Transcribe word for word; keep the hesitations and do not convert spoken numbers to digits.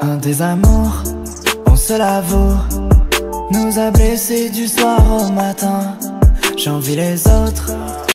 Un désamour, on se l'avoue, nous a blessés du soir au matin. J'envie les autres